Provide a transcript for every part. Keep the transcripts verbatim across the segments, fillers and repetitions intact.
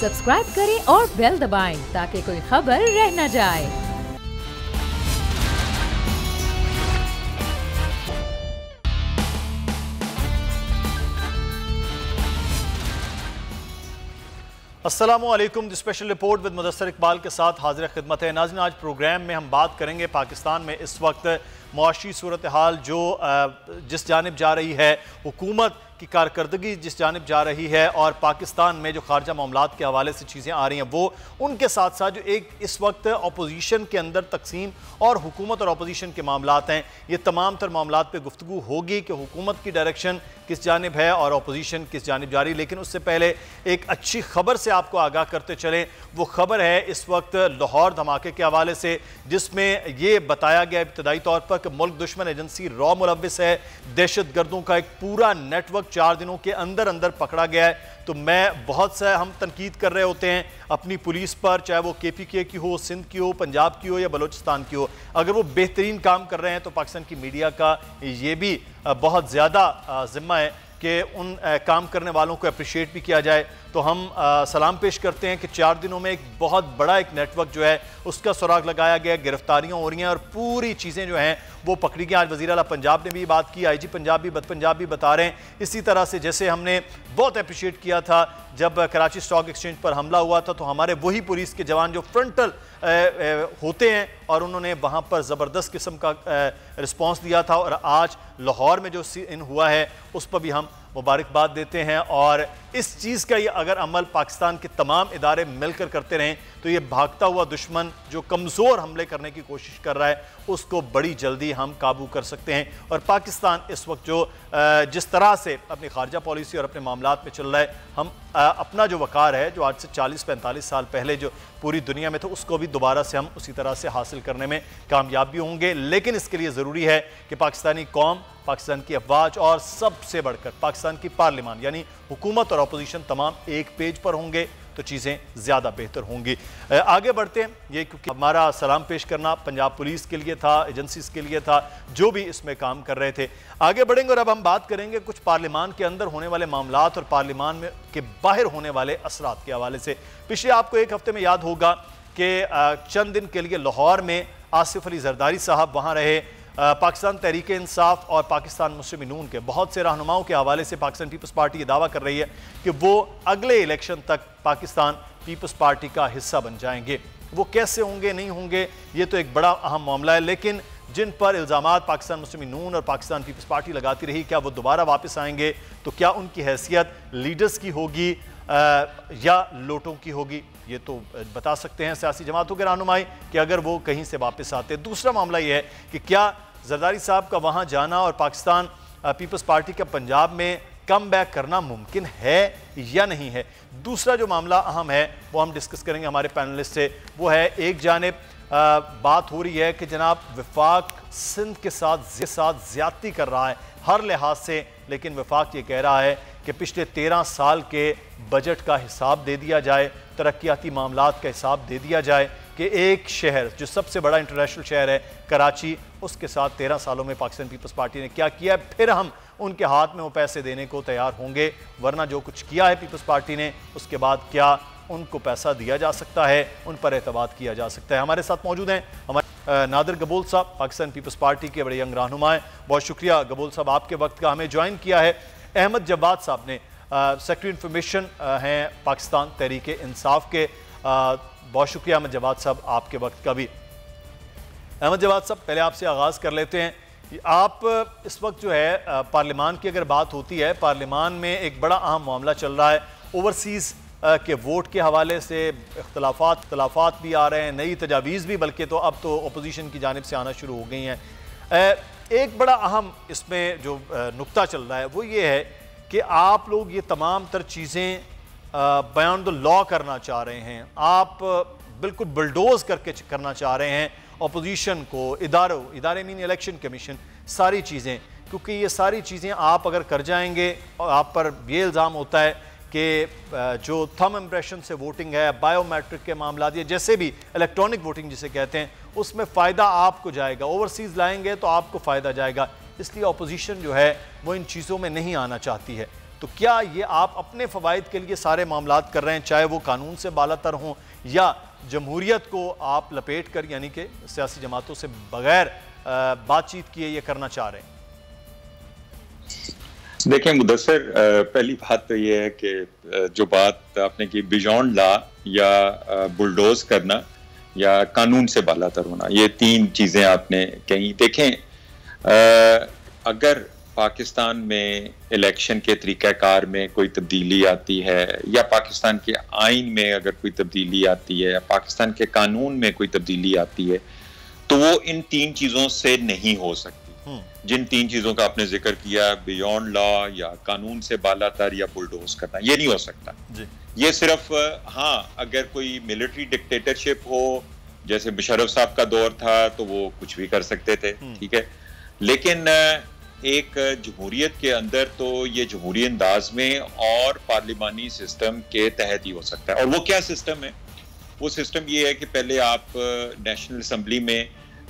Subscribe करें और bell दबाएं ताकि कोई खबर रह न जाए। अस्सलामुअलैकुम। The special report with Mudassar Iqbal के साथ हाजिर खिदमत है। नाज़रीन, आज प्रोग्राम में हम बात करेंगे पाकिस्तान में इस वक्त मुआशी सूरत हाल जो जिस जानिब जा रही है, हुकूमत की कारकर्दगी जिस जानिब जा रही है और पाकिस्तान में जो खारजा मामलात के हवाले से चीज़ें आ रही हैं, वो उनके साथ साथ जो एक इस वक्त अपोजिशन के अंदर तकसीम और हुकूमत और अपोजिशन के मामलात हैं, ये तमाम तर मामलात पर गुफ्तगू होगी कि हुकूमत की डायरेक्शन किस जानिब है और अपोजिशन किस जानिब जा रही। लेकिन उससे पहले एक अच्छी खबर से आपको आगाह करते चलें। वो खबर है इस वक्त लाहौर धमाके के हवाले से, जिसमें ये बताया गया इब्तदाई तौर पर कि मुल्क दुश्मन एजेंसी रॉ मुलव्विस है, दहशत गर्दों का एक पूरा नेटवर्क चार दिनों के अंदर अंदर पकड़ा गया है। तो मैं बहुत सा हम तनकीद कर रहे होते हैं अपनी पुलिस पर, चाहे वो के पी के की हो, सिंध की हो, पंजाब की हो या बलोचिस्तान की हो। अगर वो बेहतरीन काम कर रहे हैं तो पाकिस्तान की मीडिया का ये भी बहुत ज़्यादा जिम्मा है कि उन काम करने वालों को अप्रिशिएट भी किया जाए। तो हम आ, सलाम पेश करते हैं कि चार दिनों में एक बहुत बड़ा एक नेटवर्क जो है उसका सुराग लगाया गया, गिरफ्तारियां हो रही हैं और पूरी चीज़ें जो हैं वो पकड़ी गई। आज वज़ीर आला पंजाब ने भी बात की, आई जी पंजाब भी बद पंजाब भी बता रहे हैं। इसी तरह से जैसे हमने बहुत अप्रिशिएट किया था जब कराची स्टॉक एक्सचेंज पर हमला हुआ था, तो हमारे वही पुलिस के जवान जो फ्रंटल होते हैं और उन्होंने वहाँ पर ज़बरदस्त किस्म का रिस्पॉन्स दिया था। और आज लाहौर में जो इन हुआ है उस पर भी हम मुबारकबाद देते हैं। और इस चीज़ का ये अगर अमल पाकिस्तान के तमाम इदारे मिलकर करते रहें तो ये भागता हुआ दुश्मन जो कमज़ोर हमले करने की कोशिश कर रहा है उसको बड़ी जल्दी हम काबू कर सकते हैं। और पाकिस्तान इस वक्त जो जिस तरह से अपनी खारजा पॉलिसी और अपने मामलात में चल रहा है, हम अपना जो वक़ार है जो आज से चालीस पैंतालीस साल पहले जो पूरी दुनिया में था उसको भी दोबारा से हम उसी तरह से हासिल करने में कामयाब भी होंगे। लेकिन इसके लिए ज़रूरी है कि पाकिस्तानी कौम, पाकिस्तान की अफवाज और सबसे बढ़कर पाकिस्तान की पार्लिमान यानी हुकूमत और अपोजिशन तमाम एक पेज पर होंगे तो चीज़ें ज़्यादा बेहतर होंगी। आगे बढ़ते हैं, ये क्योंकि हमारा सलाम पेश करना पंजाब पुलिस के लिए था, एजेंसीज के लिए था जो भी इसमें काम कर रहे थे। आगे बढ़ेंगे और अब हम बात करेंगे कुछ पार्लिमान के अंदर होने वाले मामलात और पार्लिमान में के बाहर होने वाले असरात के हवाले से। पिछले आपको एक हफ्ते में याद होगा कि चंद दिन के लिए लाहौर में आसिफ अली जरदारी साहब वहाँ रहे। पाकिस्तान तहरीक इंसाफ और पाकिस्तान मुस्लिम नून के बहुत से रहनुमाओं के हवाले से पाकिस्तान पीपल्स पार्टी ये दावा कर रही है कि वो अगले इलेक्शन तक पाकिस्तान पीपल्स पार्टी का हिस्सा बन जाएंगे। वो कैसे होंगे, नहीं होंगे, ये तो एक बड़ा अहम मामला है। लेकिन जिन पर इल्ज़ामात पाकिस्तान मुस्लिम नून और पाकिस्तान पीपल्स पार्टी लगाती रही, क्या वो दोबारा वापस आएंगे? तो क्या उनकी हैसियत लीडर्स की होगी आ, या लोटों की होगी? ये तो बता सकते हैं सियासी जमातों के रहनुमाई कि अगर वो कहीं से वापस आते। दूसरा मामला ये है कि क्या जरदारी साहब का वहाँ जाना और पाकिस्तान पीपल्स पार्टी का पंजाब में कम बैक करना मुमकिन है या नहीं है। दूसरा जो मामला अहम है वो हम डिस्कस करेंगे हमारे पैनलिस्ट से। वो है, एक जानिब बात हो रही है कि जनाब वफाक सिंध के साथ के साथ ज्यादती कर रहा है हर लिहाज से, लेकिन वफाक ये कह रहा है कि पिछले तेरह साल के बजट का हिसाब दे दिया जाए, तरक्याती मामलात का हिसाब दे दिया जाए कि एक शहर जो सबसे बड़ा इंटरनेशनल शहर है कराची, उसके साथ तेरह सालों में पाकिस्तान पीपल्स पार्टी ने क्या किया है, फिर हम उनके हाथ में वो पैसे देने को तैयार होंगे। वरना जो कुछ किया है पीपल्स पार्टी ने उसके बाद क्या उनको पैसा दिया जा सकता है, उन पर एतबार किया जा सकता है। हमारे साथ मौजूद हैं हमारे नादिर गबूल साहब, पाकिस्तान पीपल्स पार्टी के बड़े यंग रहनुमा हैं। बहुत शुक्रिया गबूल साहब, आपके वक्त का हमें ज्वाइन किया है। अहमद जवाद साहब ने सेक्रेटरी इन्फॉर्मेशन हैं पाकिस्तान तहरीक इंसाफ के, आ, बहुत शुक्रिया अहमद जवाद साहब आपके वक्त का भी। अहमद जवाद साहब, पहले आपसे आगाज़ कर लेते हैं। आप इस वक्त जो है पार्लिमान की अगर बात होती है, पार्लिमान में एक बड़ा अहम मामला चल रहा है ओवरसीज़ के वोट के हवाले से। इख्तलाफात इख्तलाफात भी आ रहे हैं, नई तजावीज़ भी, बल्कि तो अब तो अपोजिशन की जानिब से आना शुरू हो गई हैं। एक बड़ा अहम इसमें जो नुक्ता चल रहा है वो ये है कि आप लोग ये तमाम तर चीज़ें बयान द लॉ करना चाह रहे हैं, आप बिल्कुल बुलडोज करके करना चाह रहे हैं अपोजिशन को, इदारों इदारे मीन इलेक्शन कमीशन, सारी चीज़ें, क्योंकि ये सारी चीज़ें आप अगर कर जाएंगे और आप पर ये इल्ज़ाम होता है कि जो थम इम्प्रेशन से वोटिंग है, बायोमेट्रिक के मामला, ये जैसे भी इलेक्ट्रॉनिक वोटिंग जिसे कहते हैं, उसमें फ़ायदा आपको जाएगा, ओवरसीज़ लाएंगे तो आपको फ़ायदा जाएगा। इसलिए अपोजिशन जो है वो इन चीज़ों में नहीं आना चाहती है। तो क्या ये आप अपने फ़वाइद के लिए सारे मामलात कर रहे हैं, चाहे वो कानून से बालातर हों या जमहूरियत को आप लपेट कर यानी कि सियासी जमातों से बगैर बातचीत किए ये करना चाह रहे हैं? देखें मुदस्सर, पहली बात तो ये है कि जो बात आपने की बियॉन्ड लॉ या बुलडोज करना या कानून से बालातर होना, ये तीन चीज़ें आपने कही। देखें, अगर पाकिस्तान में इलेक्शन के तरीक़ाकार में कोई तब्दीली आती है या पाकिस्तान के आइन में अगर कोई तब्दीली आती है या पाकिस्तान के कानून में कोई तब्दीली आती है तो वो इन तीन चीज़ों से नहीं हो सकती। जिन तीन चीज़ों का आपने जिक्र किया, बियॉन्ड लॉ या कानून से बालातर या बुलडोज करना, ये नहीं हो सकता जी। ये सिर्फ हाँ अगर कोई मिलिट्री डिक्टेटरशिप हो, जैसे मुशर्रफ साहब का दौर था, तो वो कुछ भी कर सकते थे, ठीक है। लेकिन एक जमहूरियत के अंदर तो ये जमहूरी अंदाज में और पार्लिमानी सिस्टम के तहत ही हो सकता है। और वो क्या सिस्टम है? वो सिस्टम ये है कि पहले आप नेशनल असम्बली में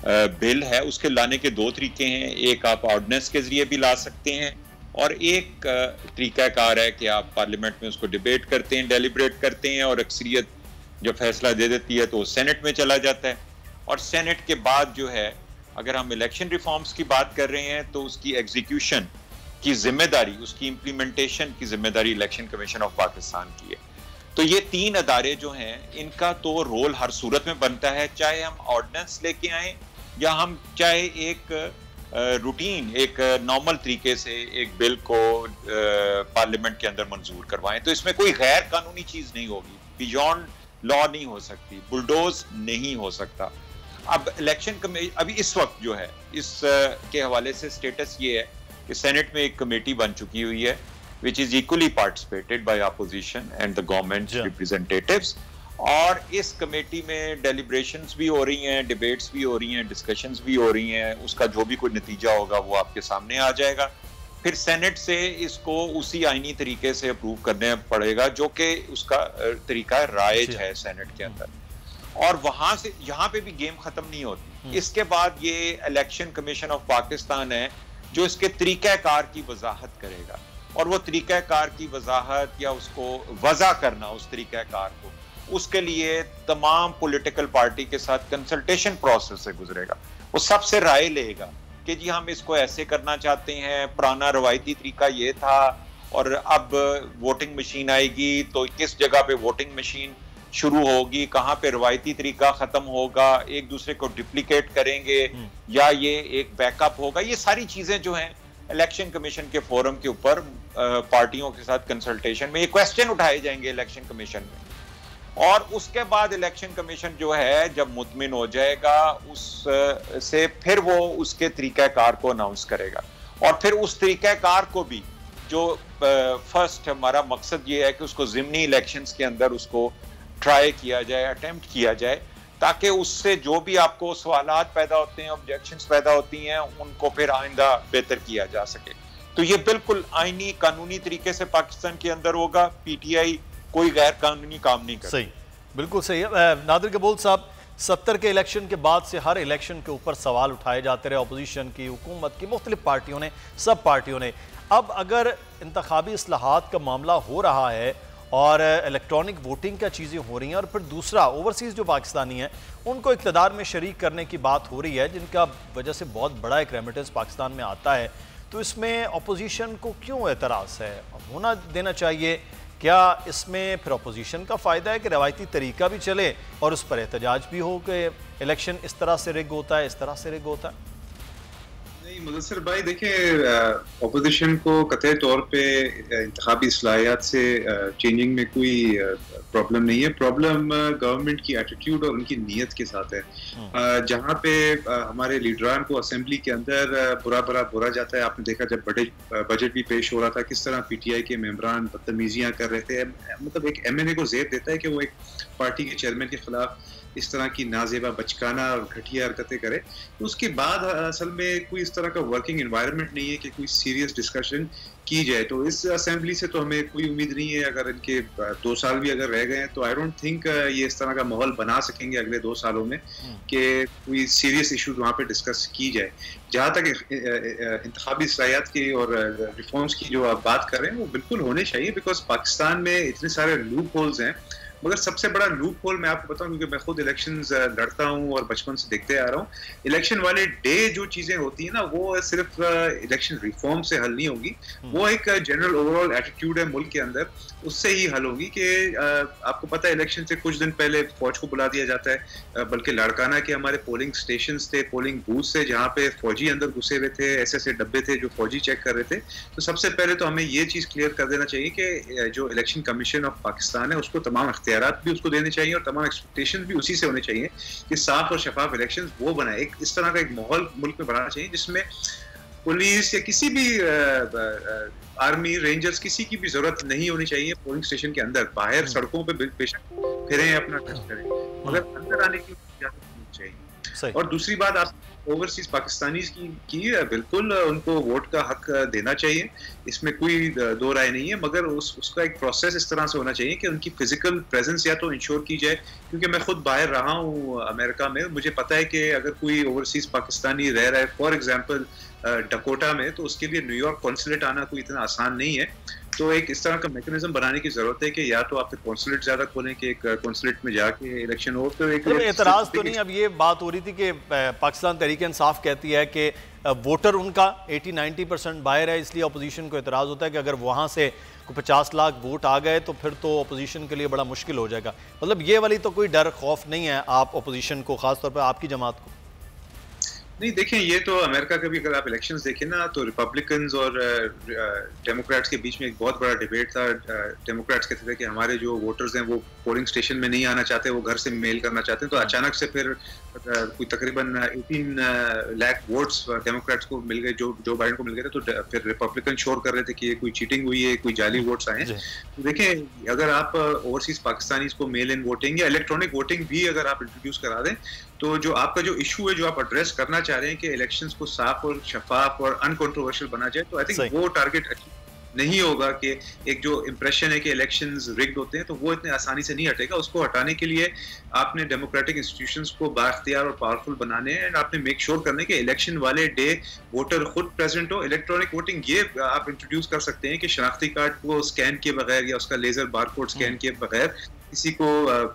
बिल है उसके लाने के दो तरीके हैं। एक आप ऑर्डिनेंस के जरिए भी ला सकते हैं और एक तरीकाकार है कि आप पार्लियामेंट में उसको डिबेट करते हैं, डेलिब्रेट करते हैं और अक्सरियत जब फैसला दे देती है तो वो सेनेट में चला जाता है। और सेनेट के बाद जो है, अगर हम इलेक्शन रिफॉर्म्स की बात कर रहे हैं तो उसकी एग्जीक्यूशन की जिम्मेदारी, उसकी इम्प्लीमेंटेशन की जिम्मेदारी इलेक्शन कमीशन ऑफ पाकिस्तान की है। तो ये तीन अदारे जो हैं, इनका तो रोल हर सूरत में बनता है, चाहे हम ऑर्डिनेंस लेके आए या हम चाहे एक रूटीन एक नॉर्मल तरीके से एक बिल को पार्लियामेंट के अंदर मंजूर करवाएं। तो इसमें कोई गैर कानूनी चीज नहीं होगी, बियॉन्ड लॉ नहीं हो सकती, बुलडोज नहीं हो सकता। अब इलेक्शन कमीशन अभी इस वक्त जो है, इस के हवाले से स्टेटस ये है कि सेनेट में एक कमेटी बन चुकी हुई है which is equally participated by opposition and the government yeah. representatives, और इस कमेटी में डेलिब्रेशंस भी हो रही हैं, डिबेट्स भी हो रही हैं, डिस्कशंस भी हो रही हैं। उसका जो भी कोई नतीजा होगा वो आपके सामने आ जाएगा। फिर सेनेट से इसको उसी आईनी तरीके से अप्रूव करने पड़ेगा जो कि उसका तरीका राइज है सेनेट के अंदर। और वहां से यहाँ पे भी गेम खत्म नहीं होती। इसके बाद ये इलेक्शन कमीशन ऑफ पाकिस्तान है जो इसके तरीकाकार की वजाहत करेगा, और वो तरीकाकार की वजाहत या उसको वज़ा करना उस तरीकाकार को, उसके लिए तमाम पॉलिटिकल पार्टी के साथ कंसल्टेशन प्रोसेस से गुजरेगा। वो सबसे राय लेगा कि जी हम इसको ऐसे करना चाहते हैं, पुराना रवायती तरीका ये था और अब वोटिंग मशीन आएगी तो किस जगह पे वोटिंग मशीन शुरू होगी, कहाँ पे रवायती तरीका खत्म होगा, एक दूसरे को डुप्लीकेट करेंगे या ये एक बैकअप होगा। ये सारी चीजें जो हैं इलेक्शन कमीशन के फोरम के ऊपर पार्टियों के साथ कंसल्टेशन में ये क्वेश्चन उठाए जाएंगे इलेक्शन कमीशन में, और उसके बाद इलेक्शन कमीशन जो है जब मुतमिन हो जाएगा उस से फिर वो उसके तरीकाकार को अनाउंस करेगा। और फिर उस तरीकाकार को भी जो फर्स्ट हमारा मकसद ये है कि उसको ज़िमनी इलेक्शंस के अंदर उसको ट्राई किया जाए, अटेम्प्ट किया जाए, ताकि उससे जो भी आपको सवालात पैदा होते हैं, ऑब्जेक्शंस पैदा होती हैं, उनको फिर आइंदा बेहतर किया जा सके। तो ये बिल्कुल आईनी कानूनी तरीके से पाकिस्तान के अंदर होगा। पीटीआई कोई गैर कानूनी काम नहीं कर। सही, बिल्कुल सही है। नादिर कबूल साहब, सत्तर के इलेक्शन के बाद से हर इलेक्शन के ऊपर सवाल उठाए जाते रहे, अपोजिशन की, हुकूमत की, मुख्तलिफ पार्टियों ने, सब पार्टियों ने। अब अगर इंतखाबी इस्लाहात का मामला हो रहा है और इलेक्ट्रॉनिक वोटिंग का चीज़ें हो रही हैं, और फिर दूसरा ओवरसीज़ जो पाकिस्तानी हैं उनको इक़्तिदार में शरीक करने की बात हो रही है, जिनका वजह से बहुत बड़ा एक रेमिटेंस पाकिस्तान में आता है, तो इसमें अपोजिशन को क्यों एतराज़ है? होना देना चाहिए। क्या इसमें फिर अपोजिशन का फ़ायदा है कि रवायती तरीका भी चले और उस पर एहतजाज भी हो कि इलेक्शन इस तरह से रिग होता है, इस तरह से रिग होता है? नहीं मुदस्सिर भाई, देखिए अपोजिशन को कतई तौर पे इंतखाबी इस्लाहियात से चेंजिंग में कोई प्रॉब्लम नहीं है। प्रॉब्लम गवर्नमेंट की एटीट्यूड और उनकी नीयत के साथ है। जहाँ पे हमारे लीडरान को असेंबली के अंदर बुरा बुरा बुरा जाता है। आपने देखा जब बजट बजट भी पेश हो रहा था, किस तरह पीटीआई के मेंबरान बदतमीजियाँ कर रहे थे। मतलब एक एमएनए को ज़ेब देता है कि वो एक पार्टी के चेयरमैन के खिलाफ इस तरह की नाजेबा बचकाना और घटिया हरकतें करे, तो उसके बाद असल में कोई इस तरह का वर्किंग एनवायरनमेंट नहीं है कि कोई सीरियस डिस्कशन की जाए। तो इस असेंबली से तो हमें कोई उम्मीद नहीं है, अगर इनके दो साल भी अगर रह गए हैं तो आई डोंट थिंक ये इस तरह का माहौल बना सकेंगे अगले दो सालों में कि कोई सीरियस इशू वहाँ पे डिस्कस की जाए। जहाँ तक इंतखाबी सलाहियत की और रिफॉर्म्स की जो आप बात कर रहे हैं वो बिल्कुल होने चाहिए, बिकॉज पाकिस्तान में इतने सारे लूप होल्स हैं। मगर सबसे बड़ा लूप होल मैं आपको बताऊं, क्योंकि मैं खुद इलेक्शंस लड़ता हूं और बचपन से देखते आ रहा हूं, इलेक्शन वाले डे जो चीजें होती हैं ना वो सिर्फ इलेक्शन रिफॉर्म से हल नहीं होगी, वो एक जनरल ओवरऑल एटीट्यूड है मुल्क के अंदर, उससे ही हल होगी। कि आपको पता है इलेक्शन से कुछ दिन पहले फौज को बुला दिया जाता है, बल्कि लाड़काना के हमारे पोलिंग स्टेशन थे, पोलिंग बूथ से जहाँ पे फौजी अंदर घुसे हुए थे, ऐसे ऐसे डब्बे थे जो फौजी चेक कर रहे थे। तो सबसे पहले तो हमें ये चीज क्लियर कर देना चाहिए कि जो इलेक्शन कमीशन ऑफ पाकिस्तान है उसको तमाम इख्तियारात भी उसको देने चाहिए और तमाम एक्सपेक्टेशन भी उसी से होने चाहिए कि साफ और शफाफ इलेक्शन वो बनाए। एक इस तरह का एक माहौल मुल्क में बनाना चाहिए जिसमें पुलिस या किसी भी आर्मी रेंजर्स किसी की भी जरूरत नहीं होनी चाहिए पोलिंग स्टेशन के अंदर। बाहर सड़कों पे बेशक फिरें, अपना टेस्ट करें, मगर अंदर आने की इजाजत नहीं चाहिए। और दूसरी बात, आप ओवरसीज पाकिस्तानीज की, की बिल्कुल उनको वोट का हक देना चाहिए, इसमें कोई दो राय नहीं है, मगर उस उसका एक प्रोसेस इस तरह से होना चाहिए कि उनकी फिजिकल प्रेजेंस या तो इंश्योर की जाए। क्योंकि मैं खुद बाहर रहा हूँ अमेरिका में, मुझे पता है कि अगर कोई ओवरसीज पाकिस्तानी रह रहा है फॉर एग्जाम्पल डकोटा में, तो उसके लिए न्यूयॉर्क कॉन्सुलेट आना कोई इतना आसान नहीं है। तो एक इस तरह का मैकेनिज्म बनाने की जरूरत है कि या तो आप कॉन्सुलेट ज्यादा खोलें कि एक कॉन्सुलेट में जाके इलेक्शन हो। तो एक एतराज तो नहीं, अब ये बात हो रही थी कि पाकिस्तान तहरीक इंसाफ कहती है कि वोटर उनका अस्सी नब्बे परसेंट बाहर है, इसलिए अपोजिशन को एतराज़ होता है कि अगर वहाँ से को पचास लाख वोट आ गए तो फिर तो अपोजिशन के लिए बड़ा मुश्किल हो जाएगा। मतलब ये वाली तो कोई डर खौफ नहीं है आप अपोजिशन को, खासतौर पर आपकी जमात को? नहीं, देखें, ये तो अमेरिका का भी अगर आप इलेक्शंस देखें ना, तो रिपब्लिकन्स और डेमोक्रेट्स के बीच में एक बहुत बड़ा डिबेट था। डेमोक्रेट्स कहते थे कि हमारे जो वोटर्स हैं वो पोलिंग स्टेशन में नहीं आना चाहते, वो घर से मेल करना चाहते हैं। तो अचानक से फिर कोई तकरीबन अठारह लाख वोट्स डेमोक्रेट्स को मिल गए, जो जो बाइडेन को मिल गए थे। तो फिर रिपब्लिकन शोर कर रहे थे कि ये कोई चीटिंग हुई है, कोई जाली वोट्स आए। तो देखें, अगर आप ओवरसीज पाकिस्तानीज को मेल इन वोटिंग या इलेक्ट्रॉनिक वोटिंग भी अगर आप इंट्रोड्यूस करा दें, तो जो आपका जो इशू है जो आप एड्रेस करना चाह रहे हैं कि इलेक्शंस को साफ और शफाफ और अनकंट्रोवर्शियल बना जाए, तो आई थिंक वो टारगेट नहीं होगा। कि एक जो इंप्रेशन है कि इलेक्शंस रिग्ड होते हैं, तो वो इतने आसानी से नहीं हटेगा। उसको हटाने के लिए आपने डेमोक्रेटिक इंस्टीट्यूशंस को बाख्तियार और पावरफुल बनाने हैं, एंड आपने मेक श्योर करने के इलेक्शन वाले डे वोटर खुद प्रेजेंट हो। इलेक्ट्रॉनिक वोटिंग ये आप इंट्रोड्यूस कर सकते हैं कि शनाख्ती कार्ड को स्कैन किए बगैर या उसका लेजर बारकोड स्कैन किए बगैर किसी को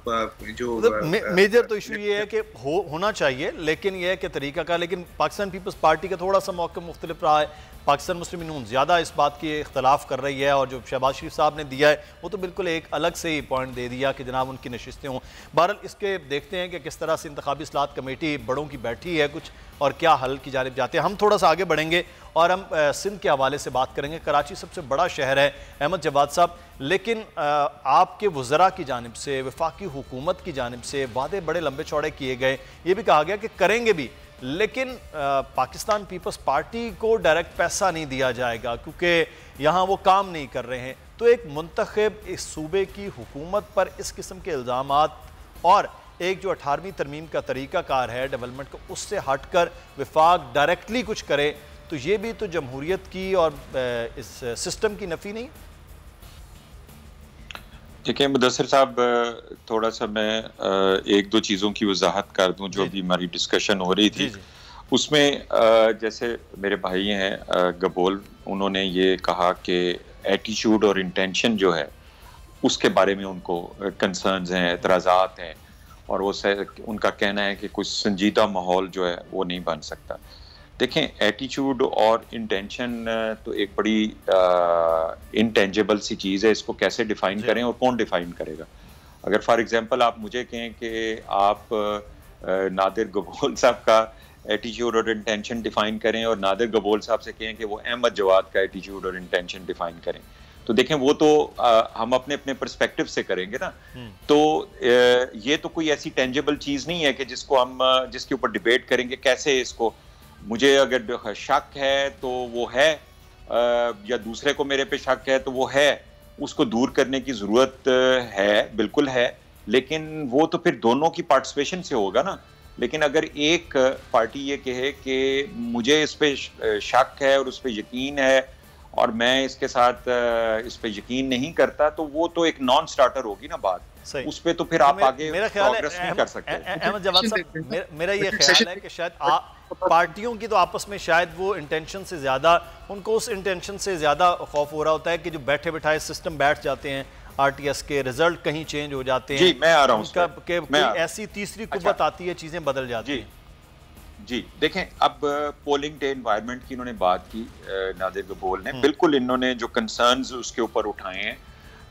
जो मे, मेजर तो इशू ये है कि हो होना चाहिए, लेकिन यह है कि तरीका का। लेकिन पाकिस्तान पीपल्स पार्टी का थोड़ा सा मौक़िफ़ मुख्तलिफ रहा है, पाकिस्तान मुस्लिम यूनियन ज़्यादा इस बात की इख्तलाफ कर रही है, और जो शहबाज शरीफ साहब ने दिया है वो तो बिल्कुल एक अलग से ही पॉइंट दे दिया कि जनाब उनकी नशिस्तें हों। बहरहाल इसके देखते हैं कि किस तरह से इंतखाबी इस्लाहत कमेटी बड़ों की बैठी है कुछ, और क्या हल की जानिब जाते हैं। हम थोड़ा सा आगे बढ़ेंगे और हम सिंध के हवाले से बात करेंगे। कराची सबसे बड़ा शहर है अहमद जवाद साहब, लेकिन आ, आपके वज़रा की जानिब से, वफाकी हुकूमत की जानिब से वादे बड़े लंबे चौड़े किए गए, ये भी कहा गया कि करेंगे भी, लेकिन आ, पाकिस्तान पीपल्स पार्टी को डायरेक्ट पैसा नहीं दिया जाएगा क्योंकि यहाँ वो काम नहीं कर रहे हैं। तो एक मुंतखब इस सूबे की हुकूमत पर इस किस्म के इल्ज़ामात और एक जो अठारहवीं तरमीम का तरीक़ाकार है डेवलपमेंट को, उससे हट कर वफाक डायरेक्टली कुछ करे, तो ये भी तो जमहूरियत की और इस सिस्टम की नफ़ी नहीं? देखिए मुदस्सिर साहब, थोड़ा सा मैं एक दो चीज़ों की वजाहत कर दूं जो अभी हमारी डिस्कशन हो रही थी। उसमें जैसे मेरे भाई हैं गबोल, उन्होंने ये कहा कि एटीट्यूड और इंटेंशन जो है उसके बारे में उनको कंसर्न्स हैं, एतराज़ात हैं, और वो उनका कहना है कि कुछ संजीदा माहौल जो है वो नहीं बन सकता। देखें, एटीट्यूड और इंटेंशन तो एक बड़ी इनटेंजिबल सी चीज़ है, इसको कैसे डिफ़ाइन करें और कौन डिफ़ाइन करेगा। अगर फॉर एग्जांपल आप मुझे कहें कि आप आ, नादिर गबोल साहब का एटीट्यूड और इंटेंशन डिफ़ाइन करें और नादिर गबोल साहब से कहें कि वो अहमद जवाद का एटीट्यूड और इंटेंशन डिफ़ाइन करें, तो देखें वो तो आ, हम अपने अपने पर्सपेक्टिव से करेंगे ना। तो आ, ये तो कोई ऐसी टेंजिबल चीज़ नहीं है कि जिसको हम जिसके ऊपर डिबेट करेंगे कैसे इसको, मुझे अगर शक है तो वो है, या दूसरे को मेरे पे शक है तो वो है, उसको दूर करने की ज़रूरत है, बिल्कुल है। लेकिन वो तो फिर दोनों की पार्टिसिपेशन से होगा ना। लेकिन अगर एक पार्टी ये कहे कि मुझे इस पे शक है और उस पे यकीन है और मैं इसके साथ इस पे यकीन नहीं करता, तो वो तो एक नॉन स्टार्टर होगी ना बात, उस पे तो फिर आप आगे प्रोग्रेस नहीं कर सकते। अहमद जवाद साहब, मेरा ये ख्याल है कि शायद पार्टियों की तो आपस में शायद वो इंटेंशन से ज्यादा, उनको उस इंटेंशन से ज्यादा खौफ हो रहा होता है कि जो बैठे बैठाए सिस्टम बैठ जाते हैं, आरटीएस के रिजल्ट कहीं चेंज हो जाते हैं, जी मैं आ रहा हूं, कि कोई ऐसी तीसरी कुव्वत आती है, चीजें बदल जाती हैं। जी देखें, अब पोलिंग डे एनवायरनमेंट की इन्होंने बात की नादिर गबोल ने, बिल्कुल इन्होंने जो कंसर्न्स उसके ऊपर उठाए हैं,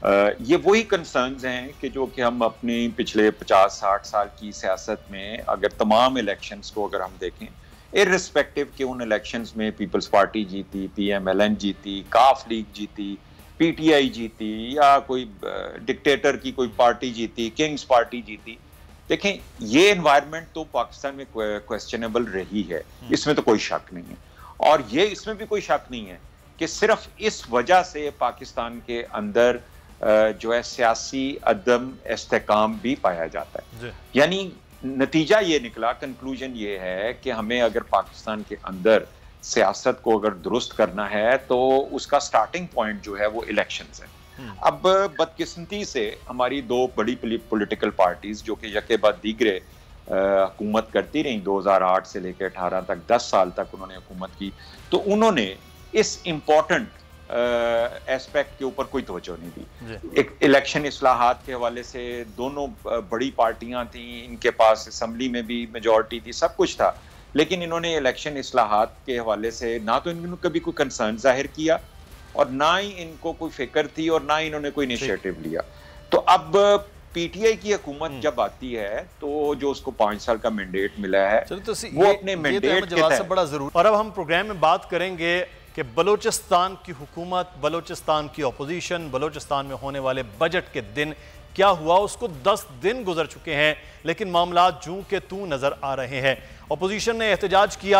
ये वही कंसर्न्स हैं कि जो कि हम अपनी पिछले पचास साठ साल की सियासत में अगर तमाम इलेक्शंस को अगर हम देखें, इररिस्पेक्टिव कि उन इलेक्शंस में पीपल्स पार्टी जीती, पीएमएलएन जीती, काफ लीग जीती, पीटीआई जीती, या कोई डिक्टेटर की कोई पार्टी जीती, किंग्स पार्टी जीती, देखें ये एनवायरनमेंट तो पाकिस्तान में क्वेश्चनेबल रही है, इसमें तो कोई शक नहीं है। और ये इसमें भी कोई शक नहीं है कि सिर्फ इस वजह से पाकिस्तान के अंदर जो है सियासी अदम इस्तेकाम भी पाया जाता है। यानी नतीजा ये निकला, कंक्लूजन ये है कि हमें अगर पाकिस्तान के अंदर सियासत को अगर दुरुस्त करना है तो उसका स्टार्टिंग पॉइंट जो है वो इलेक्शंस है। अब बदकिस्मती से हमारी दो बड़ी पॉलिटिकल पार्टीज जो कि यके बाद दीगरे हुकूमत करती रही, दो हज़ार आठ से लेकर अठारह तक, दस साल तक उन्होंने हुकूमत की, तो उन्होंने इस इम्पोर्टेंट एस्पेक्ट के ऊपर कोई तवज्जो नहीं दी। एक इलेक्शन इस्लाहात के हवाले से दोनों बड़ी पार्टियां थी, इनके पास असम्बली में भी मेजॉरिटी थी, सब कुछ था, लेकिन इन्होंने इलेक्शन इस्लाहात के हवाले से ना तो इन्होंने कभी कोई कंसर्न जाहिर किया और ना ही इनको कोई फिक्र थी और ना इन्होंने कोई इनिशिएटिव लिया। तो अब पीटीआई की हुकूमत जब आती है तो जो उसको पांच साल का मैंडेट मिला है, तो वो अपने मैंडेट के तहत बड़ा जरूर। और अब हम प्रोग्राम में बात करेंगे कि बलूचिस्तान की हुकूमत, बलूचिस्तान की अपोजिशन, बलूचिस्तान में होने वाले बजट के दिन क्या हुआ। उसको दस दिन गुजर चुके हैं लेकिन मामला जूं के तू नजर आ रहे हैं। अपोजिशन ने एहतजाज किया,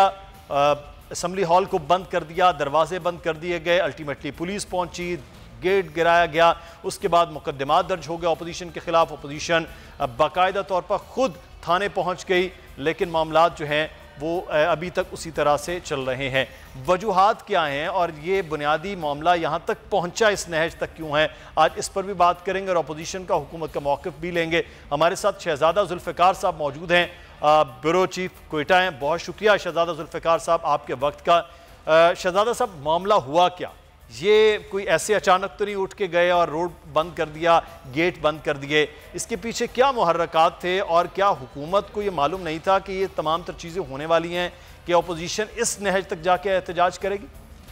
असम्बली हॉल को बंद कर दिया, दरवाजे बंद कर दिए गए, अल्टीमेटली पुलिस पहुंची, गेट गिराया गया, उसके बाद मुकदमा दर्ज हो गया अपोजिशन के खिलाफ। अपोजिशन बाकायदा तौर पर खुद थाने पहुंच गई, लेकिन मामला जो हैं वो अभी तक उसी तरह से चल रहे हैं। वजूहात क्या हैं और ये बुनियादी मामला यहाँ तक पहुँचा इस नहज तक क्यों है, आज इस पर भी बात करेंगे और अपोजिशन का, हुकूमत का मौक़िफ़ भी लेंगे। हमारे साथ शहजादा जुल्फ़िकार साहब मौजूद हैं, ब्यूरो चीफ कोयटा हैं। बहुत शुक्रिया शहजादा जुल्फ़िकार साहब आपके वक्त का। शहजादा साहब, मामला हुआ क्या? ये कोई ऐसे अचानक तो नहीं उठ के गए और रोड बंद कर दिया, गेट बंद कर दिए, इसके पीछे क्या मुहर्रकात थे और क्या हुकूमत को ये मालूम नहीं था कि ये तमाम तर चीज़ें होने वाली हैं कि अपोजिशन इस नहज तक जाके एहतजाज करेगी?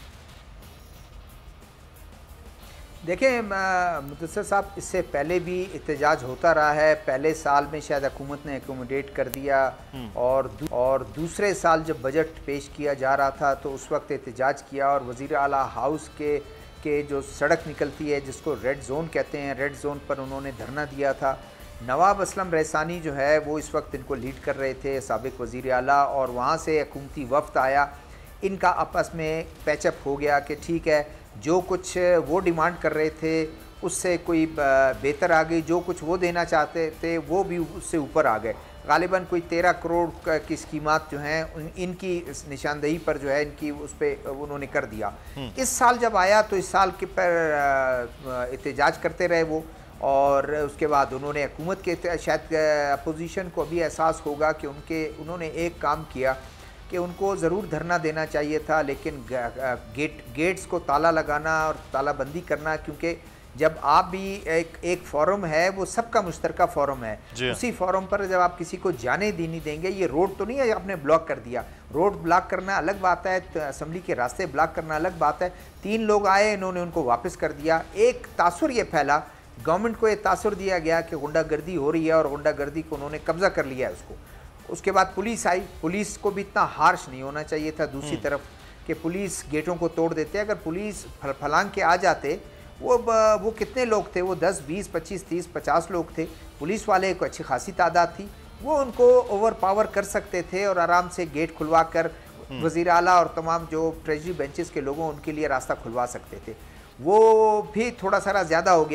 देखें मुदस्सिर साहब, इससे पहले भी एहतजाज होता रहा है। पहले साल में शायद हुकूमत ने एकोमोडेट कर दिया और दू, और दूसरे साल जब बजट पेश किया जा रहा था तो उस वक्त एहतजाज किया और वज़ीर आला हाउस के के जो सड़क निकलती है जिसको रेड जोन कहते हैं, रेड जोन पर उन्होंने धरना दिया था। नवाब असलम रहसानी जो है वो इस वक्त इनको लीड कर रहे थे, साबिक वज़ीर आला, और वहाँ से हुकूमती वफ्द आया। इनका आपस में पैचअप हो गया कि ठीक है, जो कुछ वो डिमांड कर रहे थे उससे कोई बेहतर आ गई, जो कुछ वो देना चाहते थे वो भी उससे ऊपर आ गए। गालिबन कोई तेरह करोड़ की स्कीमात जो हैं इनकी निशानदेही पर जो है इनकी उस पर उन्होंने कर दिया। इस साल जब आया तो इस साल के पर एहतजाज करते रहे वो, और उसके बाद उन्होंने हुकूमत के, शायद अपोजिशन को अभी एहसास होगा कि उनके उन्होंने एक काम किया कि उनको ज़रूर धरना देना चाहिए था, लेकिन गेट गेट्स को ताला लगाना और तालाबंदी करना, क्योंकि जब आप भी एक एक फोरम है वो सबका मुश्तरका फोरम है, उसी फोरम पर जब आप किसी को जाने दी नहीं देंगे, ये रोड तो नहीं है आपने ब्लॉक कर दिया, रोड ब्लॉक करना अलग बात है, तो असम्बली के रास्ते ब्लॉक करना अलग बात है। तीन लोग आए, इन्होंने उनको वापस कर दिया। एक तासुर ये फैला, गवर्नमेंट को ये तासुर दिया गया कि गुंडागर्दी हो रही है और गुंडागर्दी को उन्होंने कब्जा कर लिया है उसको। उसके बाद पुलिस आई, पुलिस को भी इतना हार्श नहीं होना चाहिए था दूसरी तरफ कि पुलिस गेटों को तोड़ देते। अगर पुलिस फल फलांग के आ जाते, वो वो कितने लोग थे, वो दस बीस पच्चीस तीस पचास लोग थे, पुलिस वाले को अच्छी खासी तादाद थी, वो उनको ओवर पावर कर सकते थे और आराम से गेट खुलवा कर वज़ीर आला और तमाम जो ट्रेजरी बेंचेस के लोगों उनके लिए रास्ता खुलवा सकते थे। वो भी थोड़ा सारा ज़्यादा हो गया।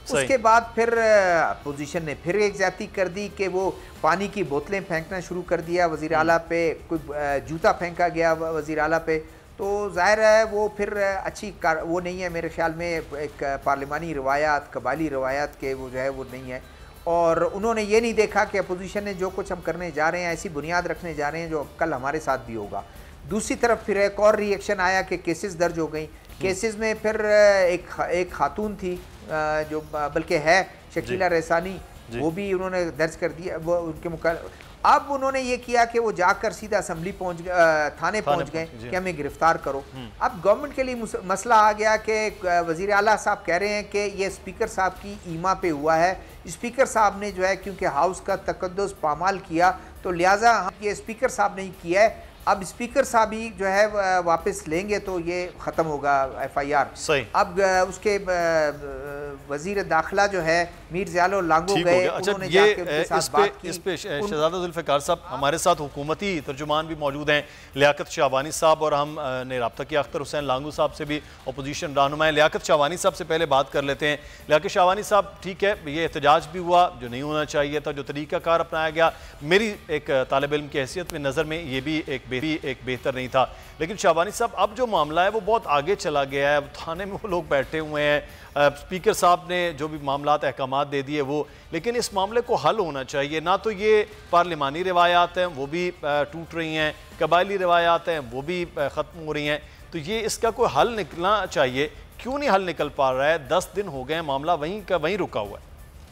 उसके बाद फिर अपोजिशन ने फिर एक ज्यादती कर दी कि वो पानी की बोतलें फेंकना शुरू कर दिया वज़ीर आला पे, कोई जूता फेंका गया वज़ीर आला पे। तो जाहिर है वो फिर अच्छी कार वो नहीं है मेरे ख्याल में, एक पार्लिमानी रवायात, कबायली रवायात के वो जो है वो नहीं है। और उन्होंने ये नहीं देखा कि अपोजिशन ने जो कुछ हम करने जा रहे हैं ऐसी बुनियाद रखने जा रहे हैं जो कल हमारे साथ भी होगा। दूसरी तरफ फिर एक और रिएक्शन आया कि केसेस दर्ज हो गई। केसेस में फिर एक एक खातून थी जो बल्कि है शकीला रहसानी, वो भी उन्होंने दर्ज कर दिया वो उनके मुकाबले। अब उन्होंने ये किया कि वो जाकर सीधा असेंबली पहुंच गए, थाने पहुंच गए कि हमें गिरफ्तार करो। अब गवर्नमेंट के लिए मसला आ गया कि वज़ीर आला साहब कह रहे हैं कि ये स्पीकर साहब की ईमा पे हुआ है। स्पीकर साहब ने जो है क्योंकि हाउस का तकद्दुस पामाल किया तो लिहाजा ये स्पीकर साहब ने किया है। अब स्पीकर साहब ही जो है वापस लेंगे तो ये ख़त्म होगा एफ आई आर। सही। अब उसके वजीर दाखिला जो है मीर ज़ियाउल लांगो गए, उन्होंने ये जाके उनके साथ इस पे, बात की। इस पे शहजादा जुल्फ़िकार साहब हमारे साथ हुकूमती तर्जुमान भी मौजूद हैं, लियाकत शाहवानी साहब, और हम ने रब्ता किया अख्तर हुसैन लांगू साहब से भी, अपोजिशन रहनुमा है। लियाकत शाहवानी साहब से पहले बात कर लेते हैं। लियाकत शाहवानी साहब, ठीक है, ये एहतजाज भी हुआ जो नहीं होना चाहिए था, जो तरीक़ाकार अपनाया गया मेरी एक तालिब इल्म की हैसियत में नज़र में ये भी एक भी एक बेहतर नहीं था। लेकिन शाहवानी साहब अब जो मामला है वो बहुत आगे चला गया है, थाने में वो लोग बैठे हुए हैं, स्पीकर साहब ने जो भी मामलात अहकामात दे दिए वो, लेकिन इस मामले को हल होना चाहिए। ना तो ये पार्लिमानी रिवायात हैं वो भी टूट रही हैं, कबायली रिवायात हैं वो भी ख़त्म हो रही हैं, तो ये इसका कोई हल निकलना चाहिए। क्यों नहीं हल निकल पा रहा है? दस दिन हो गए मामला वहीं का वहीं रुका हुआ है।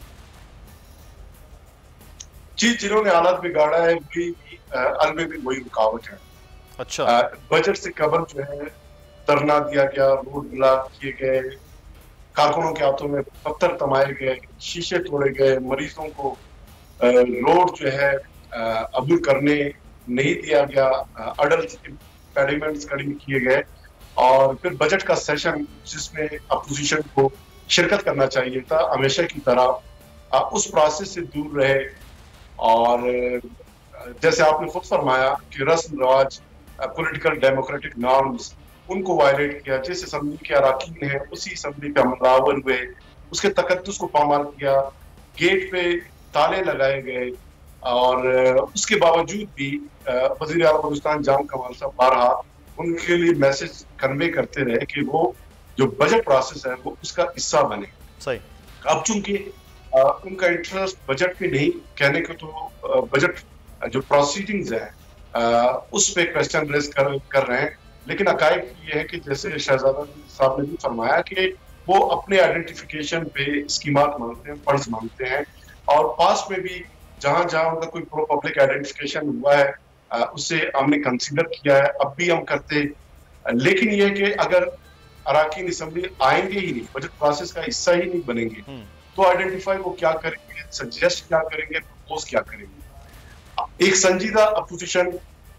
जी, जिन्होंने हालात बिगाड़ा है वही हल में भी वही रुकावट है। अच्छा, बजट से कबल जो है धरना दिया गया, रोड ब्लॉक किए गए, कारकुनों के हाथों में पत्थर थमाए गए, शीशे तोड़े गए, मरीजों को रोड जो है अबूर करने नहीं दिया गया, अडल्ट इम्पेडिमेंट्स खड़ी किए गए। और फिर बजट का सेशन जिसमें अपोजिशन को शिरकत करना चाहिए था हमेशा की तरह उस प्रोसेस से दूर रहे। और जैसे आपने खुद फरमाया कि रस्म रवाज, पॉलिटिकल डेमोक्रेटिक नॉर्म्स, उनको वायलेट किया। जिस असम्बली के अराकीन है उसी असम्बली पे हमलावर हुए, उसके तकद्दुस को पामाल किया, गेट पे ताले लगाए गए। और उसके बावजूद भी वज़ीर आला बलूचिस्तान जाम कमाल साहब बारहा उनके लिए मैसेज कन्वे करते रहे कि वो जो बजट प्रोसेस है वो उसका हिस्सा बने। सही। अब चूंकि उनका इंटरेस्ट बजट पे नहीं, कहने को तो बजट जो प्रोसीडिंग्स है उस पे क्वेश्चन रेज कर, कर रहे हैं, लेकिन अकायद ये है कि जैसे शहजादा साहब ने भी फरमाया कि वो अपने आइडेंटिफिकेशन पे स्कीमात मांगते हैं, फंड्स मांगते हैं। और पास में भी जहां जहां उनका कोई प्रो पब्लिक आइडेंटिफिकेशन हुआ है उसे हमने कंसीडर किया है, अब भी हम करते। लेकिन ये कि अगर अराकीन असेंबली आएंगे ही नहीं, बजट प्रोसेस का हिस्सा ही नहीं बनेंगे, तो आइडेंटिफाई वो क्या करेंगे, सजेस्ट क्या करेंगे, प्रपोज क्या करेंगे। एक संजीदा अपोजिशन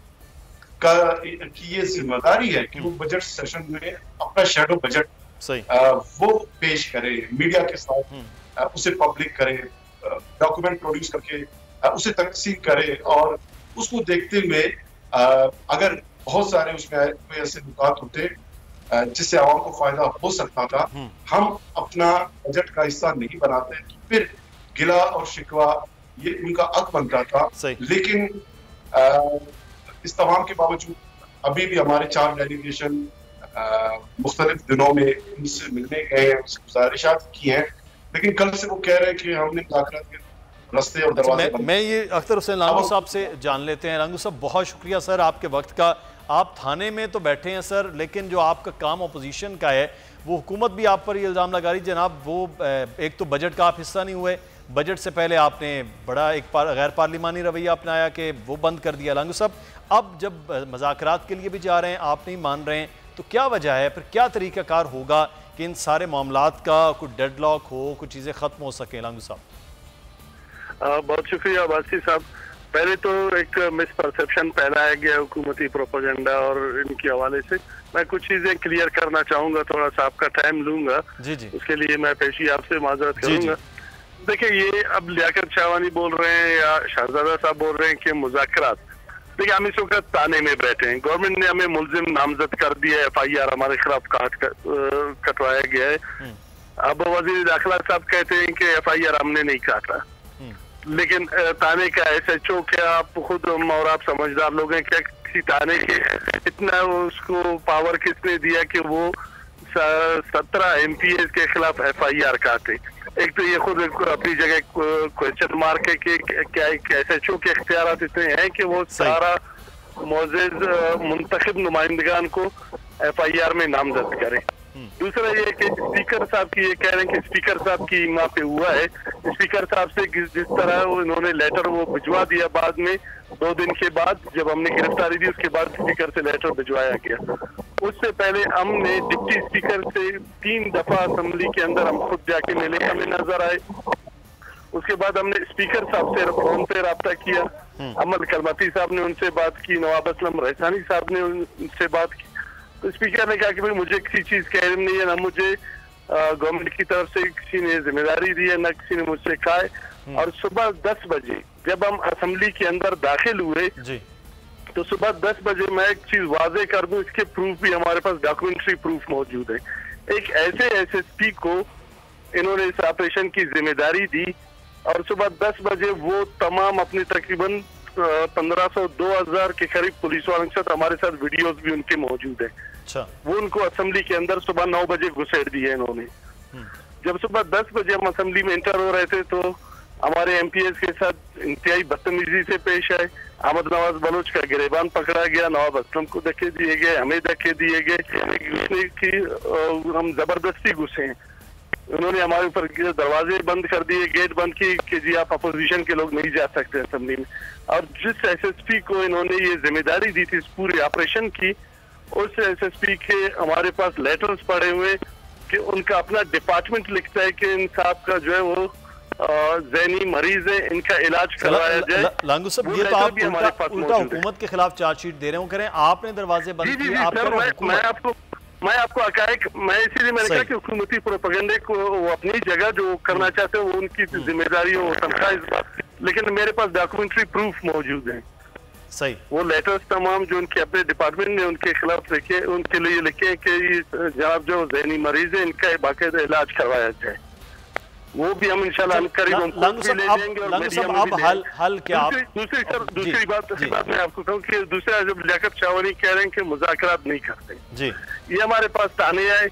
का की ये जिम्मेदारी है कि वो बजट सेशन में अपना शेडो बजट सही वो पेश करे, मीडिया के साथ उसे पब्लिक करे, डॉक्यूमेंट प्रोड्यूस करके उसे तकसीम करे। और उसको देखते हुए अगर बहुत सारे उसमें कोई ऐसे नुकात होते जिससे आवाम को फायदा हो सकता था, हम अपना बजट का हिस्सा नहीं बनाते तो फिर गिला और शिकवा ये उनका हक बनता था। लेकिन आ, इस तमाम के बावजूद अभी भी हमारे चार डेलीगेशन मुख्तलिफ दिनों में उनसे मिलने गए हैं, उनसे गुजारिशात की हैं, लेकिन कल से वो कह रहे हैं कि हमने मुलाकात के रास्ते और दरवाजे मैं, मैं ये अख्तर हुसैन लांगू साहब से जान लेते हैं। लांगू साहब, बहुत शुक्रिया सर आपके वक्त का। आप थाने में तो बैठे हैं सर, लेकिन जो आपका काम अपोजिशन का है वो हुकूमत भी आप पर ये इल्ज़ाम लगा रही जनाब, वो एक तो बजट का आप हिस्सा नहीं हुए, बजट से पहले आपने बड़ा एक पार, गैर पार्लिमानी रवैया अपनाया कि वो बंद कर दिया। लांगू साहब, अब जब मज़ाकरात के लिए भी जा रहे हैं, आप नहीं मान रहे हैं, तो क्या वजह है, फिर क्या तरीक़ाकार होगा कि इन सारे मामलात का कुछ डेडलॉक हो, कुछ चीज़ें ख़त्म हो सकें? लांगू साहब, बहुत शुक्रिया अब्बासी साहब। पहले तो एक मिसपरसेप्शन फैलाया गया हुकूमती प्रोपेगेंडा और इनके हवाले से। मैं कुछ चीजें क्लियर करना चाहूंगा, थोड़ा सा आपका टाइम लूंगा, जी जी। उसके लिए मैं पेशी आपसे माजरत करूंगा। देखिए, ये अब लियाकत शाहवानी बोल रहे हैं या शहजादा साहब बोल रहे हैं कि मुज़ाकरात, देखिए हम इस वक्त ताने में बैठे हैं। गवर्नमेंट ने हमें मुलजिम नामजद कर दिया है, एफ आई आर हमारे खिलाफ काट कटवाया गया है। अब वजीर दाखिला साहब कहते हैं कि एफ आई आर हमने नहीं काटा, लेकिन थाने का एस एच ओ, क्या आप खुद और आप समझदार लोग हैं, क्या किसी थाने के इतना उसको पावर किसने दिया कि वो सत्रह एम पी ए के खिलाफ एफ आई आर काटे? एक तो ये खुद अपनी जगह क्वेश्चन मार्क है कि क्या एस एच ओ के इख्तियारात इतने हैं कि वो सारा मोअज़्ज़ज़ मुंतखब नुमाइंदगान को एफ आई आर में नामजद करे। दूसरा ये कि स्पीकर साहब की ये कह रहे हैं कि स्पीकर साहब की वहाँ पे हुआ है, स्पीकर साहब से जिस तरह उन्होंने लेटर वो भिजवा दिया, बाद में दो दिन के बाद जब हमने गिरफ्तारी दी उसके बाद स्पीकर से लेटर भिजवाया गया। उससे पहले हमने डिप्टी स्पीकर से तीन दफा असेंबली के अंदर हम खुद जाके मिले, हमें नजर आए। उसके बाद हमने स्पीकर साहब से फोन पे रब्ता किया, अमल करमती साहब ने उनसे बात की, नवाब असलम रहसानी साहब ने उनसे बात की। तो स्पीकर ने कहा कि भाई मुझे किसी चीज का इल्म नहीं है, ना मुझे गवर्नमेंट की तरफ से किसी ने जिम्मेदारी दी है, ना किसी ने मुझसे कहा है। और सुबह दस बजे जब हम असेंबली के अंदर दाखिल हुए जी, तो सुबह दस बजे मैं एक चीज वाजे कर दूं, इसके प्रूफ भी हमारे पास डॉक्यूमेंट्री प्रूफ मौजूद है। एक ऐसे एस एस पी को इन्होंने इस ऑपरेशन की जिम्मेदारी दी और सुबह दस बजे वो तमाम अपनी तकरीबन पंद्रह सौ दो हजार के करीब पुलिस वालों के साथ, हमारे साथ वीडियोस भी उनके मौजूद है। अच्छा। वो उनको असेंबली के अंदर सुबह नौ बजे घुसेड़ दिए इन्होंने। जब सुबह दस बजे हम असेंबली में एंटर हो रहे थे तो हमारे एम पी एस के साथ इंतहाई बदतमीजी से पेश आए। अहमद नवाज बलोच का गिरेबान पकड़ा गया, नवाब असलम को धक्के दिए गए, हमें धक्के दिए गए कि हम जबरदस्ती घुसे हैं। उन्होंने हमारे ऊपर दरवाजे बंद कर दिए, गेट बंद की कि जी आप अपोजिशन के लोग नहीं जा सकते असेंबली में। और जिस एस एस पी को इन्होंने ये जिम्मेदारी दी थी इस पूरे ऑपरेशन की, उस एस एस पी के हमारे पास लेटर्स पड़े हुए कि उनका अपना डिपार्टमेंट लिखता है कि इन साहब का जो है वो ज़हनी मरीज है, इनका इलाज करवाया जाए। लांगू साहब, ये तो आप उल्टा उल्टा हुकूमत के खिलाफ चार्जशीट दे रहे हो, करें आपने दरवाजे बंद किए। मैं आपको मैं आपको हकायक मैं इसीलिए मैंने कहा कि हुकूमती प्रोपेगेंडे को वो अपनी जगह जो करना चाहते हैं वो उनकी जिम्मेदारी हो तनख्वाह, लेकिन मेरे पास डॉक्यूमेंट्री प्रूफ मौजूद है। सही। वो लेटर्स तमाम जो उनके अपने डिपार्टमेंट ने उनके खिलाफ लिखे, उनके लिए लिखे कि जनाब जो ज़हनी मरीज है इनका बाकायदा इलाज करवाया जाए। वो भी हम इंशाल्लाह करीब ले जाएंगे। और हल हल क्या दूसरी सर दूसरी बात बात मैं आपको कहूँ कि दूसरा जब लियाकत शाहवानी कह रहे हैं कि मुज़ाकरात नहीं करते जी, ये हमारे पास ताने आए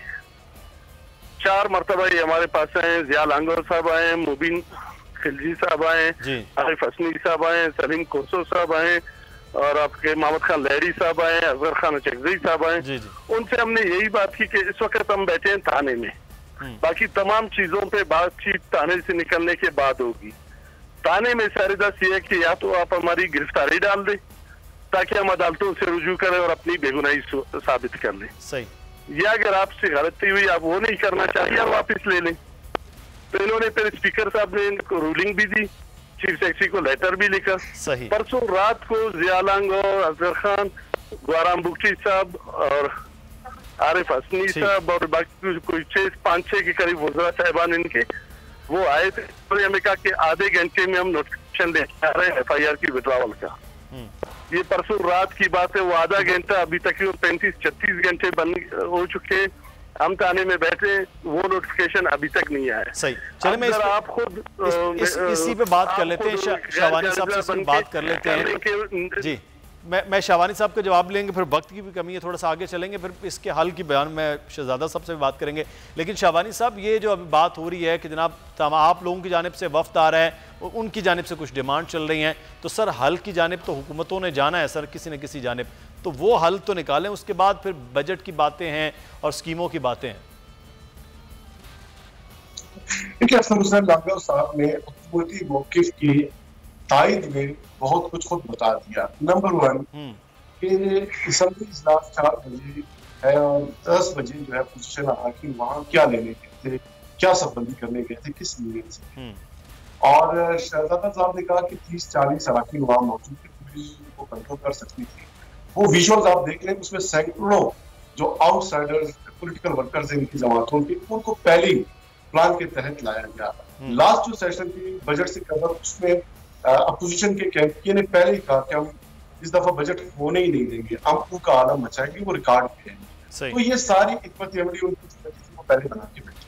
चार मरतबा, ये हमारे पास आए, जिया लांगोर साहब आए, मुबीन खिलजी साहब आए, आरिफ हसनी साहब आए, सलीम कोसो साहब आए और आपके मोहम्मद खान लहरी साहब आए, अजहर खान चकजई साहब आए। उनसे हमने यही बात की कि इस वक्त हम बैठे हैं थाने में, बाकी तमाम चीजों पे बातचीत थाने से निकलने के बाद होगी। थाने में सारिदस ये है कि या तो आप हमारी गिरफ्तारी डाल दें ताकि हम अदालतों से रुजू करें और अपनी बेगुनाही साबित कर लें, सही, या अगर आपसे गलती हुई आप वो नहीं करना चाहिए आप वापिस ले लें। तो इन्होंने फिर स्पीकर साहब ने इनको रूलिंग भी दी, चीफ सेक्रेटरी को लेटर भी लिखा। सही। परसों रात को जिया लांगोर, अजहर खान, गुआराम बुगटी साहब और आरिफ हसनी साहब और बाकी कोई छह पाँच छह के करीब वज़रा साहिबान इनके वो आए थे। तो हमें कहा कि आधे घंटे में हम नोटिफिकेशन लेके आ रहे हैं एफ आई आर की विड्रॉवल का। ये परसों रात की बात है, वो आधा घंटा अभी तक पैंतीस छत्तीस घंटे बंद हो चुके, हम थाने में बैठे, वो नोटिफिकेशन अभी तक नहीं आया। सही। चलिए मैं इस आप खुद इस, इस, इसी पे बात कर लेते हैं, शाहवानी साहब से बात कर लेते हैं जी। मैं मैं शाहवानी साहब का जवाब लेंगे, फिर वक्त की भी कमी है, थोड़ा सा आगे चलेंगे, फिर इसके हल की बयान में शहजादा साहब से भी बात करेंगे। लेकिन शाहवानी साहब, ये जो अभी बात हो रही है कि जनाब आप लोगों की जानिब से वफ्द आ रहा है, उनकी जानिब से कुछ डिमांड चल रही हैं, तो सर हल की जानिब तो हुकूमतों ने जाना है सर, किसी न किसी जानिब, तो वो हल तो निकालें, उसके बाद फिर बजट की बातें हैं और स्कीमों की बातें हैं। देखिए, असलम हुसैन लांगर साहब ने हुकूमती मौक़िफ़ की तायद में बहुत कुछ खुद बता दिया। नंबर वन कि असम्बली इजलास चार बजे है और दस बजे जो है पोजीशन आ कि वहाँ क्या लेने गए थे, क्या संबंधी करने गए थे, किस लिए से। और शहजादा साहब ने कहा कि तीस चालीस अराकीन वहाँ मौजूद थे, पुलिस को कंट्रोल कर सकती थी। वो विजुअल्स आप देख लें, उसमें सैकड़ों जो आउटसाइडर्स पॉलिटिकल वर्कर्स हैं इनकी जमातों की, उनको पहले प्लान के तहत लाया गया। लास्ट जो सेशन थी बजट से कवर, उसमें अपोजिशन के कैंप ने पहले ही कहा कि हम इस दफा बजट होने ही नहीं देंगे, हम का आलम मचाएंगे, वो रिकॉर्ड पे है। तो ये सारी हिकमत अमली उनको पहले बना के बैठे।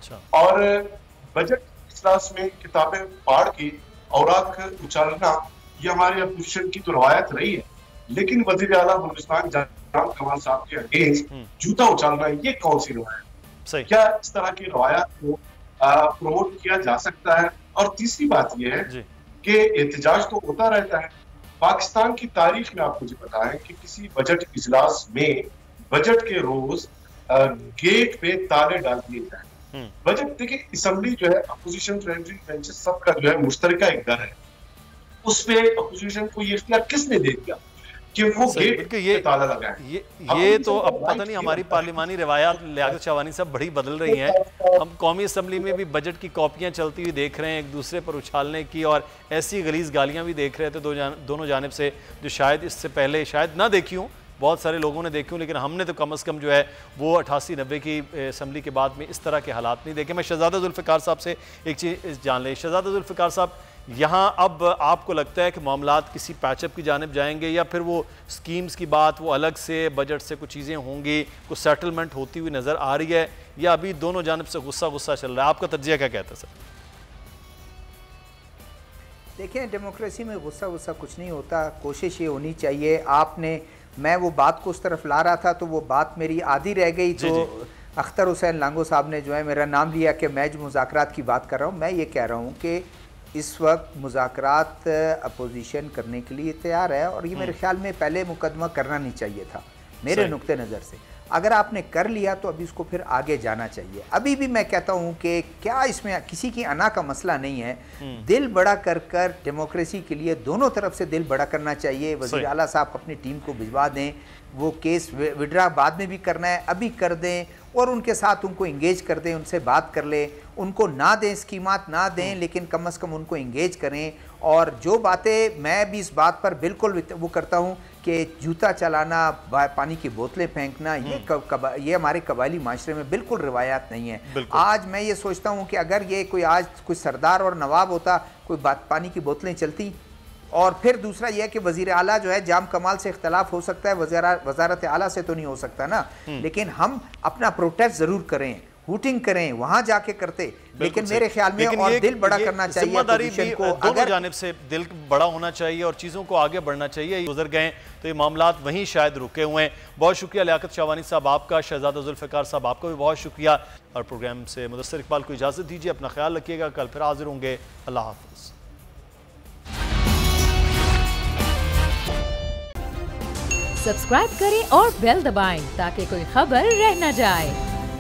अच्छा। और बजट इजलास में किताबें फाड़ के औराक उछालना ये हमारे अपोजिशन की तो रवायत रही है, लेकिन वजीर आला बलूचिस्तान जावेद कमाल साहब के अगेंस्ट जूता उछालना ये कौन सी रवायत है? क्या इस तरह की रवायत को प्रमोट किया जा सकता है? और तीसरी बात यह है कि एहतजाज तो होता रहता है। पाकिस्तान की तारीख में आप मुझे बताएं कि किसी बजट इजलास में बजट के रोज गेट पे ताले डाल दिए जाए। बजट देखिए, असेंबली जो है अपोजिशन फ्रेंडली बेंचेस सबका जो है मुश्तरका एक घर है, उसमें अपोजिशन को ये इख्तियार किसने दे दिया कि वो गेट पे ये, ताला लगाए? ये ये तो अब पता नहीं हमारी पार्लिमानी रवायात लियाकत शाहवानी साहब बड़ी बदल रही हैं। हम कौमी असम्बली में भी बजट की कॉपियां चलती हुई देख रहे हैं एक दूसरे पर उछालने की, और ऐसी गलीज गालियां भी देख रहे थे दो जान, दोनों जानिब से, जो शायद इससे पहले शायद ना देखी हूँ, बहुत सारे लोगों ने देखी हूँ, लेकिन हमने तो कम अज़ कम जो है वो अठासी नब्बे की असम्बली के बाद में इस तरह के हालात नहीं देखे। मैं शहजादा जुल्फ़िकार साहब से एक चीज़ जान लें। शहजादा जुल्फ़िकार साहब, यहाँ अब आपको लगता है कि मामलात किसी पैचअप की जानिब जाएंगे, या फिर वो स्कीम्स की बात वो अलग से बजट से कुछ चीज़ें होंगी, कुछ सेटलमेंट होती हुई नज़र आ रही है, या अभी दोनों जानिब से गुस्सा गुस्सा चल रहा है? आपका तर्जिया क्या कहता है सर? देखिए, डेमोक्रेसी में गुस्सा गुस्सा कुछ नहीं होता। कोशिश ये होनी चाहिए, आपने, मैं वो बात को उस तरफ ला रहा था तो वो बात मेरी आधी रह गई, तो अख्तर हुसैन लांगो साहब ने जो है मेरा नाम लिया कि मैं जो मुज़ाकरात की बात कर रहा हूँ। मैं ये कह रहा हूँ कि इस वक्त मुज़ाकरात अपोजिशन करने के लिए तैयार है, और ये मेरे ख्याल में पहले मुकदमा करना नहीं चाहिए था मेरे नुक्ते नज़र से। अगर आपने कर लिया तो अभी इसको फिर आगे जाना चाहिए। अभी भी मैं कहता हूँ कि क्या इसमें किसी की अना का मसला नहीं है, दिल बड़ा कर कर डेमोक्रेसी के लिए दोनों तरफ से दिल बड़ा करना चाहिए। वज़ीर आला साहब अपनी टीम को भिजवा दें, वो केस विड्रा बाद में भी करना है अभी कर दें, और उनके साथ उनको इंगेज कर दें, उनसे बात कर लें, उनको ना दें स्कीमात ना दें, लेकिन कम अज़ कम उनको इंगेज करें। और जो बातें, मैं भी इस बात पर बिल्कुल वो करता हूँ कि जूता चलाना, पानी की बोतलें फेंकना, ये कब, ये हमारे कबायली माशरे में बिल्कुल रिवायात नहीं है। आज मैं ये सोचता हूँ कि अगर ये कोई आज कोई सरदार और नवाब होता, कोई बात पानी की बोतलें चलती। और फिर दूसरा यह कि वज़ीर आला जो है, जाम कमाल से इख्तलाफ हो सकता है, वज़ारत आला से तो नहीं हो सकता ना, लेकिन हम अपना प्रोटेस्ट ज़रूर करें, हूटिंग करें, वहां जाके करते, लेकिन मेरे ख्याल में और दिल बड़ा करना चाहिए अपोजिशन को। दोनों जानिब से दिल बड़ा होना चाहिए और चीज़ों को आगे बढ़ना चाहिए। गुजर गए तो ये मामलात वहीं शायद रुके हुए हैं। बहुत शुक्रिया लियाकत शाहवानी साहब आपका, शहजादा जुल्फ़िकार साहब आपका भी बहुत शुक्रिया। और प्रोग्राम से मुदस्सिर इकबाल को इजाज़त दीजिए, अपना ख्याल रखिएगा, कल फिर हाजिर होंगे। अल्लाह हाफ़िज़। सब्सक्राइब करें और बेल दबाएं ताकि कोई खबर रह न जाए।